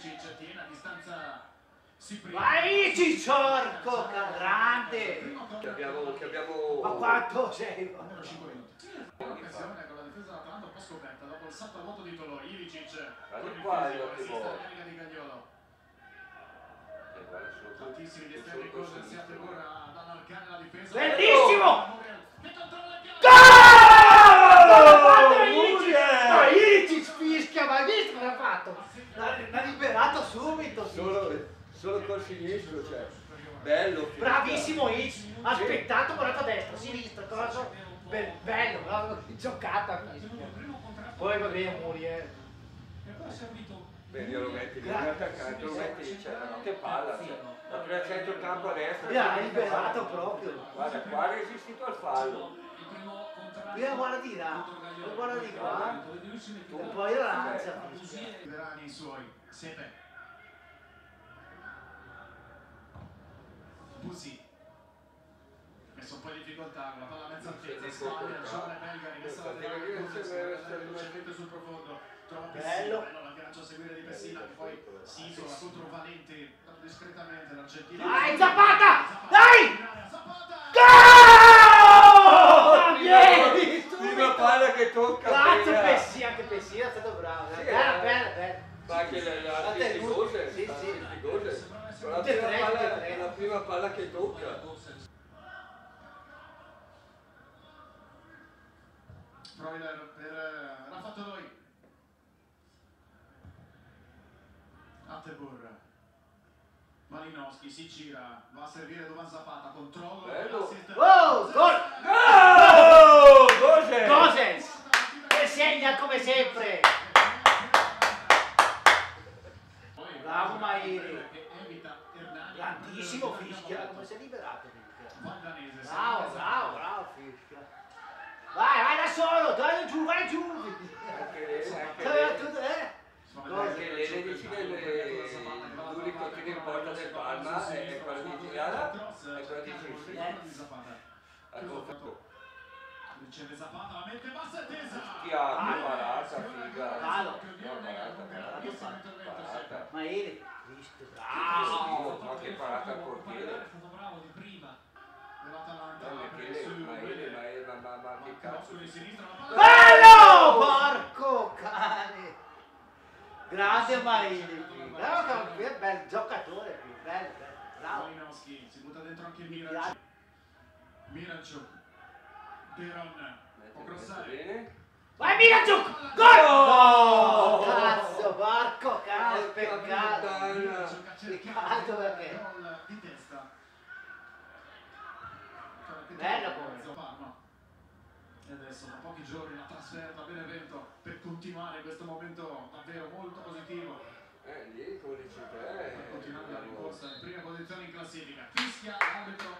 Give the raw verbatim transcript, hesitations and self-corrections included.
Ilicic tiene a distanza Cipriani. Vai Cicciorco, grande! Che abbiamo, che abbiamo... Ma quanto sei? Almeno cinque minuti. Occasione con la difesa dell'Atalanta un po' scoperta dopo il salto a vuoto di Tolò. Ilicic con il qua, fisico, io che resiste vuoi. la carica di Gagliolo. Tantissimi di esterni in corsa sia Tebora ad allargare la difesa. Bellissimo! Che controlla il Gol! Ma Ilicic fischia, ma hai visto cosa ha fatto? L'ha liberato subito. Solo, solo col sinistro, cioè. Bello. Bravissimo Ilicic, ha aspettato, guardato a destra, a sinistra, cosa? Be- bello, bravo, giocata fischia. Poi va bene Muriel. Beh, io lo metti lì, un attaccante, lo metti lì, cioè, ma che palla, cioè. La prima centrocampo a destra. Mi ha liberato proprio. Guarda, qua ha resistito al fallo. Prima guarda di là, poi guarda di qua, e poi la lancia. Verani i suoi. Sepe. Busi. Messo un po' in difficoltà, la palla a mezza altezza, sbaglia il giovane belga, rimessa laterale, sul profondo. Trova Pessina, bello l'aggancio a seguire di Pessina che poi si isola contro Valenti discretamente l'Argentina. Dai Zapata! Dai! Gol! Vieni! Prima palla che tocca. Grazie Pessina, anche Pessina è stato bravo. Sì, Bella, eh. bella, bella. Ma anche le altre gose. Sì, sì. La Tutte e prima tre, palla, tutte e tre. la prima palla che tocca. Freuler per Rafa Toloi. Attebur. Malinowski si gira, va a servire Duvan Zapata, controllo. Bello. Oh, gol! Gol! Gosens! Gosens! E segna come sempre! Bravo Mairi! Grandissimo fischia, come si è liberato? Bravo, bravo, bravo fischia! Vai, vai da solo, dai giù, vai giù! Anche lei, anche Dai, lei. tu, eh? Anche lei le dici che le- l'unico tiro in porta del Parma è quello di Girara e quello di Cissi. Ha confermato. Riceve Zapata, la mette bassa e tesa. Chi ha parata, figa. Bravo. No, parata, parata, parata. Mairi, visto, Bravo! bravo! Ma che parata al portiere. È stato bravo di prima dell'Atalanta. No, Michele, ma Ele, ma Ele, ma, ma, ma che cazzo di di... sinistra, la palla. Bello! Porco cane! Grande Mairi, bravo, che bel giocatore, qui, bello, bello, bravo. Malinowski, si butta dentro anche Miranciuk. Miranciuk. Deron. Può crossare. Bene. Vai Miranciuk! Gol! Oh, cazzo, porco cane, peccato. Miranciuk ha Peccato perché? cercato gol di testa. Bello come. Parma. E adesso tra pochi giorni la trasferta a Benevento per continuare questo momento davvero molto positivo. Eh, lì, come dici te, Per continuare la eh, rincorsa in prima posizione in classifica. Fischia l'arbitro